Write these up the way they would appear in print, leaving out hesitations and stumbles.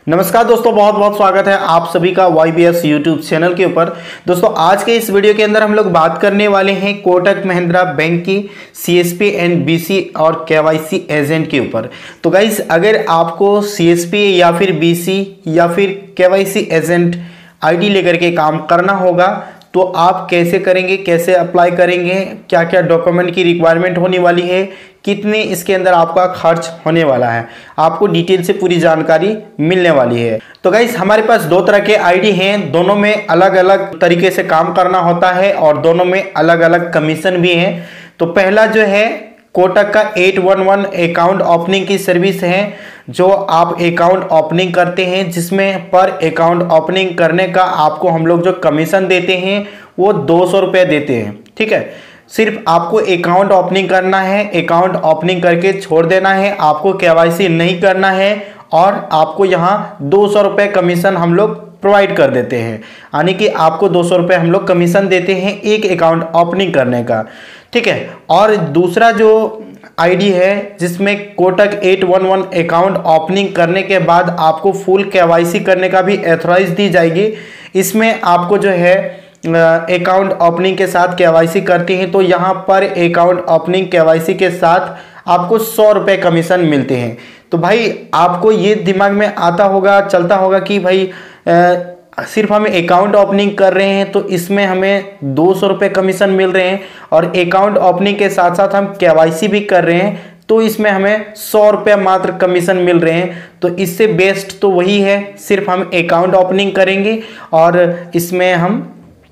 नमस्कार दोस्तों, बहुत बहुत स्वागत है आप सभी का YBS यूट्यूब चैनल के ऊपर। दोस्तों आज के इस वीडियो के अंदर हम लोग बात करने वाले हैं कोटक महिंद्रा बैंक की CSP एंड BC और KYC एजेंट के ऊपर। तो गाइस, अगर आपको CSP या फिर BC या फिर KYC एजेंट ID लेकर के काम करना होगा तो आप कैसे करेंगे, कैसे अप्लाई करेंगे, क्या क्या डॉक्यूमेंट की रिक्वायरमेंट होने वाली है, कितने इसके अंदर आपका खर्च होने वाला है, आपको डिटेल से पूरी जानकारी मिलने वाली है। तो गाइस, हमारे पास दो तरह के आईडी हैं, दोनों में अलग अलग तरीके से काम करना होता है और दोनों में अलग अलग कमीशन भी है। तो पहला जो है कोटक का 811 अकाउंट ओपनिंग की सर्विस है, जो आप अकाउंट ओपनिंग करते हैं, जिसमें पर अकाउंट ओपनिंग करने का आपको हम लोग जो कमीशन देते हैं वो 200 रुपये देते हैं। ठीक है, सिर्फ आपको अकाउंट ओपनिंग करना है, अकाउंट ओपनिंग करके छोड़ देना है, आपको KYC नहीं करना है और आपको यहाँ 200 रुपये कमीशन हम लोग प्रोवाइड कर देते हैं। यानी कि आपको 200 रुपये हम लोग कमीशन देते हैं एक अकाउंट ओपनिंग करने का। ठीक है, और दूसरा जो आईडी है जिसमें कोटक 811 अकाउंट ओपनिंग करने के बाद आपको फुल KYC करने का भी ऑथराइज दी जाएगी। इसमें आपको जो है अकाउंट ओपनिंग के साथ KYC करते हैं तो यहाँ पर अकाउंट ओपनिंग KYC के साथ आपको 100 रुपये कमीशन मिलते हैं। तो भाई आपको ये दिमाग में आता होगा, चलता होगा कि भाई सिर्फ हम अकाउंट ओपनिंग कर रहे हैं तो इसमें हमें 200 रुपये कमीशन मिल रहे हैं और अकाउंट ओपनिंग के साथ साथ हम KYC भी कर रहे हैं तो इसमें हमें 100 रुपये मात्र कमीशन मिल रहे हैं। तो इससे बेस्ट तो वही है, सिर्फ हम अकाउंट ओपनिंग करेंगे और इसमें हम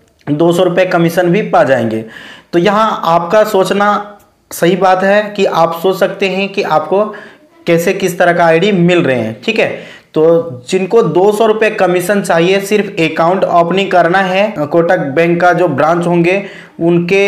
200 रुपये कमीशन भी पा जाएंगे। तो यहाँ आपका सोचना सही बात है कि आप सोच सकते हैं कि आपको कैसे किस तरह का आईडी मिल रहे हैं। ठीक है, तो जिनको 200 रुपये कमीशन चाहिए, सिर्फ अकाउंट ओपनिंग करना है, कोटक बैंक का जो ब्रांच होंगे उनके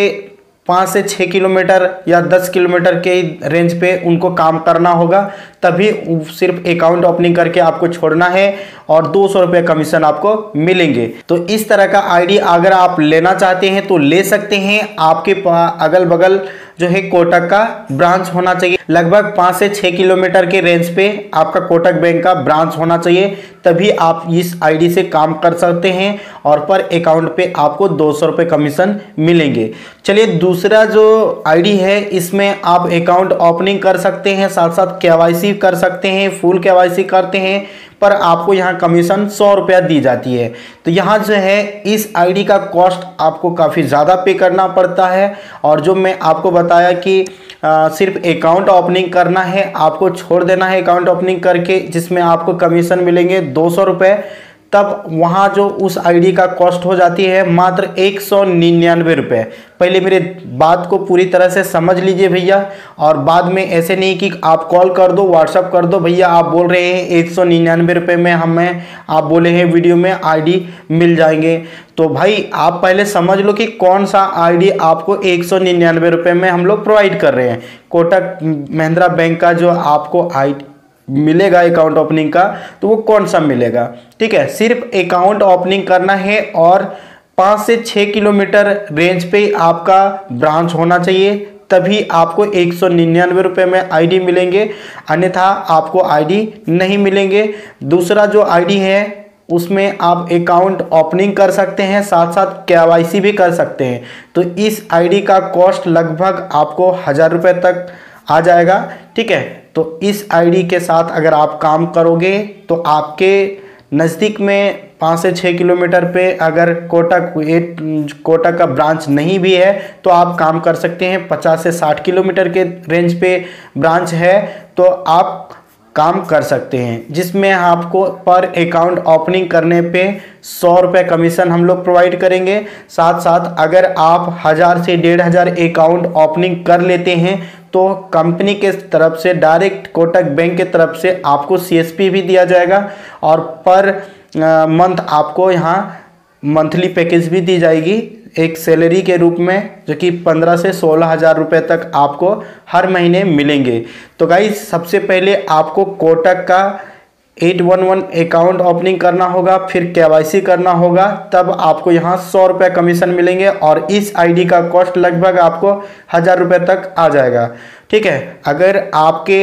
5 से 6 किलोमीटर या 10 किलोमीटर के रेंज पे उनको काम करना होगा, तभी सिर्फ अकाउंट ओपनिंग करके आपको छोड़ना है और 200 रुपये कमीशन आपको मिलेंगे। तो इस तरह का आईडी अगर आप लेना चाहते हैं तो ले सकते हैं। आपके अगल बगल जो है कोटक का ब्रांच होना चाहिए, लगभग 5 से 6 किलोमीटर के रेंज पे आपका कोटक बैंक का ब्रांच होना चाहिए, तभी आप इस आईडी से काम कर सकते हैं और पर अकाउंट पे आपको 200 रुपये कमीशन मिलेंगे। चलिए, दूसरा जो आईडी है इसमें आप अकाउंट ओपनिंग कर सकते हैं, साथ साथ KYC कर सकते हैं, फुल KYC करते हैं, पर आपको यहाँ कमीशन 100 रुपया दी जाती है। तो यहाँ जो है इस आईडी का कॉस्ट आपको काफ़ी ज़्यादा पे करना पड़ता है और जो मैं आपको बताया कि सिर्फ अकाउंट ओपनिंग करना है, आपको छोड़ देना है अकाउंट ओपनिंग करके, जिसमें आपको कमीशन मिलेंगे 200 रुपये, तब वहाँ जो उस आईडी का कॉस्ट हो जाती है मात्र 199 रुपये। पहले मेरे बात को पूरी तरह से समझ लीजिए भैया, और बाद में ऐसे नहीं कि आप कॉल कर दो, व्हाट्सअप कर दो, भैया आप बोल रहे हैं 199 रुपये में हमें, आप बोले हैं वीडियो में आईडी मिल जाएंगे। तो भाई आप पहले समझ लो कि कौन सा आईडी आपको 199 रुपये में हम लोग प्रोवाइड कर रहे हैं। कोटक महिंद्रा बैंक का जो आपको आईडी मिलेगा अकाउंट ओपनिंग का, तो वो कौन सा मिलेगा। ठीक है, सिर्फ अकाउंट ओपनिंग करना है और 5 से 6 किलोमीटर रेंज पे आपका ब्रांच होना चाहिए, तभी आपको 199 रुपये में आईडी मिलेंगे, अन्यथा आपको आईडी नहीं मिलेंगे। दूसरा जो आईडी है उसमें आप अकाउंट ओपनिंग कर सकते हैं, साथ साथ KYC भी कर सकते हैं। तो इस आईडी का कॉस्ट लगभग आपको 1000 रुपये तक आ जाएगा। ठीक है, तो इस आईडी के साथ अगर आप काम करोगे तो आपके नज़दीक में 5 से 6 किलोमीटर पे अगर कोटक का ब्रांच नहीं भी है तो आप काम कर सकते हैं। 50 से 60 किलोमीटर के रेंज पे ब्रांच है तो आप काम कर सकते हैं, जिसमें आपको पर अकाउंट ओपनिंग करने पे 100 रुपये कमीशन हम लोग प्रोवाइड करेंगे। साथ साथ अगर आप 1000 से 1500 अकाउंट ओपनिंग कर लेते हैं तो कंपनी के तरफ से डायरेक्ट कोटक बैंक के तरफ से आपको CSP भी दिया जाएगा और पर मंथ आपको यहाँ मंथली पैकेज भी दी जाएगी एक सैलरी के रूप में, जो कि 15 से 16 हज़ार रुपये तक आपको हर महीने मिलेंगे। तो गाइस, सबसे पहले आपको कोटक का 811 अकाउंट ओपनिंग करना होगा, फिर KYC करना होगा, तब आपको यहाँ 100 रुपये कमीशन मिलेंगे और इस आईडी का कॉस्ट लगभग आपको 1000 रुपये तक आ जाएगा। ठीक है, अगर आपके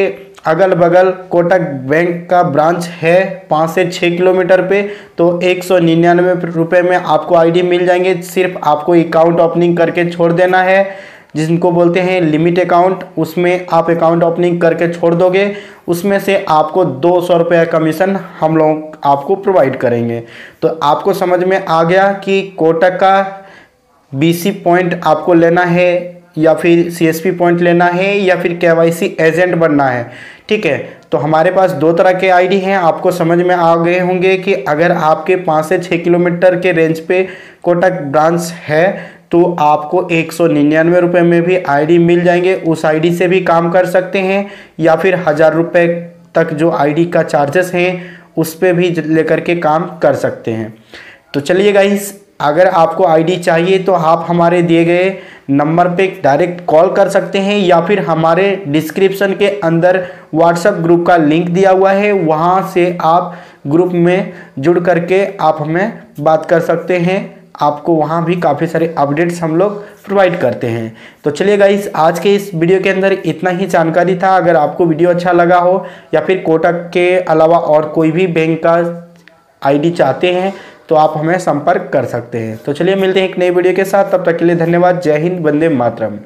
अगल बगल कोटक बैंक का ब्रांच है 5 से 6 किलोमीटर पे, तो 199 रुपये में आपको आईडी मिल जाएंगे। सिर्फ आपको अकाउंट ओपनिंग करके छोड़ देना है, जिनको बोलते हैं लिमिट अकाउंट। उसमें आप अकाउंट ओपनिंग करके छोड़ दोगे, उसमें से आपको 200 रुपये कमीशन हम लोग आपको प्रोवाइड करेंगे। तो आपको समझ में आ गया कि कोटक का BC पॉइंट आपको लेना है या फिर CSP पॉइंट लेना है या फिर KYC एजेंट बनना है। ठीक है, तो हमारे पास 2 तरह के आईडी हैं। आपको समझ में आ गए होंगे कि अगर आपके 5 से 6 किलोमीटर के रेंज पे कोटक ब्रांच है तो आपको 199 रुपये में भी आईडी मिल जाएंगे। उस आईडी से भी काम कर सकते हैं, या फिर 1000 रुपये तक जो आईडी का चार्जेस हैं उस पर भी लेकर के काम कर सकते हैं। तो चलिए गाइस, अगर आपको आईडी चाहिए तो आप हमारे दिए गए नंबर पे डायरेक्ट कॉल कर सकते हैं, या फिर हमारे डिस्क्रिप्शन के अंदर व्हाट्सएप ग्रुप का लिंक दिया हुआ है, वहाँ से आप ग्रुप में जुड़ करके आप हमें बात कर सकते हैं। आपको वहाँ भी काफ़ी सारे अपडेट्स हम लोग प्रोवाइड करते हैं। तो चलिए गाइस, आज के इस वीडियो के अंदर इतना ही जानकारी था। अगर आपको वीडियो अच्छा लगा हो या फिर कोटक के अलावा और कोई भी बैंक का आईडी चाहते हैं तो आप हमें संपर्क कर सकते हैं। तो चलिए मिलते हैं एक नई वीडियो के साथ, तब तक के लिए धन्यवाद। जय हिंद, वंदे मातरम।